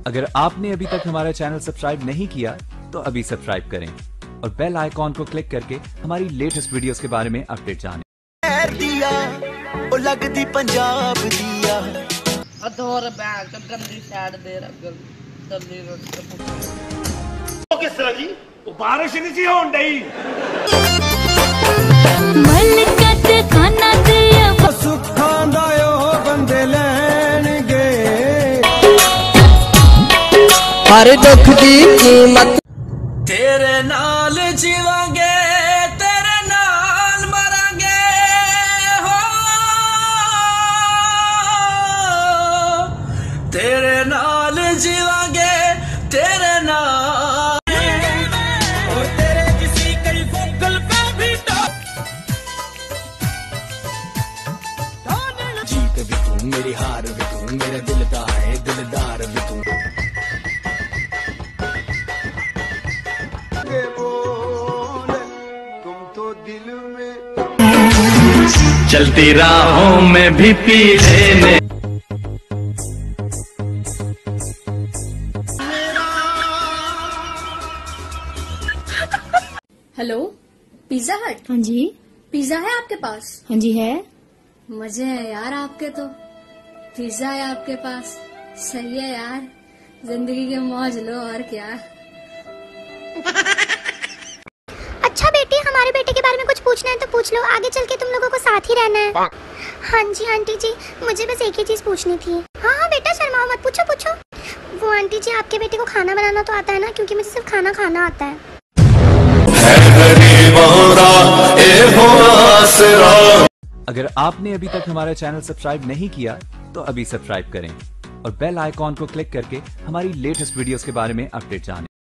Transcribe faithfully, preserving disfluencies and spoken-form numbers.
अगर आपने अभी तक हमारा चैनल सब्सक्राइब नहीं किया तो अभी सब्सक्राइब करें और बेल आइकॉन को क्लिक करके हमारी लेटेस्ट वीडियोस के बारे में अपडेट जानें। दिया ओ लगदी पंजाब दिया अधोर बैग तो गंदी साइड दे रहा गंदी रोटी ओ किस तरह जी वो बारिश नहीं सी होन डई मलकत खाना दिया सुखां दा ओ बंदे लैणगे हर दुख दी कीमत तेरे नाल जीवांगे तेरे नाल मरांगे हो तेरे नाल जीवांगे तेरे नाल और तेरे किसी कई फोकल पे भी जीत भी तू मेरी हार भी तू मेरा दिल का है दिलदार भी तू तुम तो दिल में चलती राहों में भी पी लेने हेलो, पिज्जा हट। हाँ जी। पिज्जा है आपके पास? हाँ जी है। मजे है यार आपके तो। पिज्जा है आपके पास, सही है यार। जिंदगी के मौज लो और क्या। अच्छा बेटी, हमारे बेटे के बारे में कुछ पूछना है तो पूछ लो, आगे चल के तुम लोगों को साथ ही रहना है। हाँ जी आंटी जी, मुझे बस एक ही चीज पूछनी थी। हाँ हाँ बेटा, शर्माओ मत, पूछो पूछो। वो आंटी जी, आपके बेटे को खाना बनाना तो आता है ना? क्योंकि मुझे सिर्फ खाना खाना आता है। अगर आपने अभी तक हमारा चैनल सब्सक्राइब नहीं किया तो अभी सब्सक्राइब करें और बेल आइकॉन को क्लिक करके हमारी लेटेस्ट वीडियोस के बारे में अपडेट जानें।